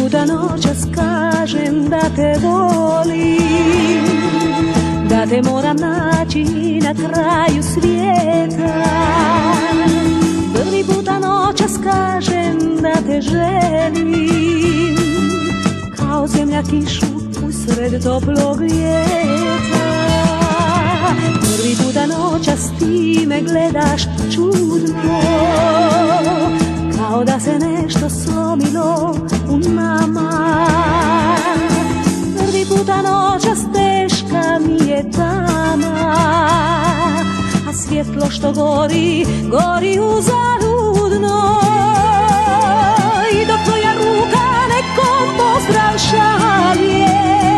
puta noćas kažem da te volim, da te moram naći na kraju svijeta. Prvi puta noćas kažem da te želim, kao zemlja kišu usred toplog ljeta. Prvi puta noćas ti me gledaš čudno, kao da se nešto slomilo u nama. Prvi puta noćas teška mi je tama, a svjetlo što gori, gori uzaludno. I dok tvoja ruka nekom pozdrav šalje,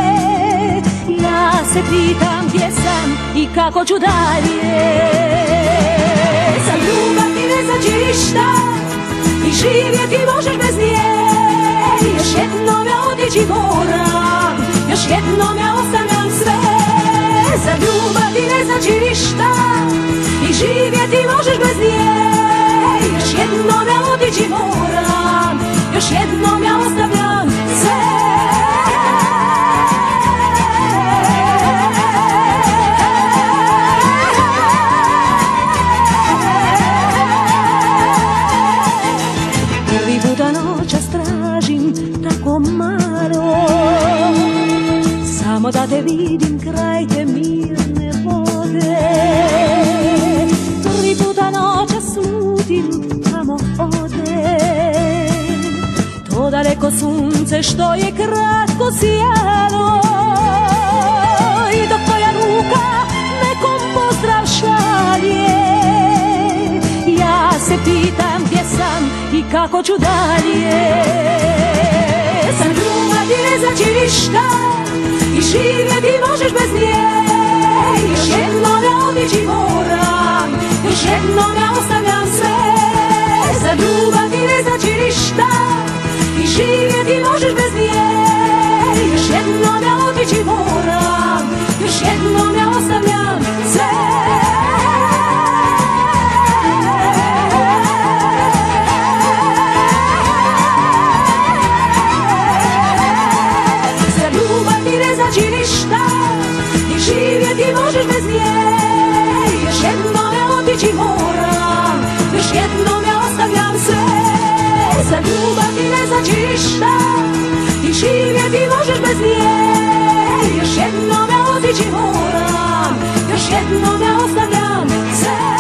ja se pitam gdje sam i kako ću dalje. Za ljubav ti ne znači ništa i živjeti možeš bez nje. Još jednom ja otići moram, još jednom ja ostavljam sve. Za ljubav ti ne znači ništa i živjeti možeš bez nje. Još jednom ja otići moram, još jednom ja ostavljam sve. Prvi puta noćas tražim tako malo, samo da te vidim kraj te mirne vode. Prvi puta noćas slutim kamo ode to daleko sunce što je kratko sijalo. I dok tvoja ruka nekom pozdrav šalje, ja se pitam gdje sam i kako ću dalje. Sam ljubav ti ne znači ništa i živjeti možeš bez nje. Još jednom ja otići moram, još jednom ja ostavljam sve. Za ljubav ti ne znači ništa i živjeti možeš bez nje. Još jednom ja otići moram, još jednom ja ostavljam sve. Znači ništa i živjeti možeš bez nje. Još jednom ja otići moram, još jednom ja ostavljam sve. Za ljubav ti ne znači ništa i živjeti možeš bez nje. Još jednom ja otići moram, još jednom ja ostavljam sve.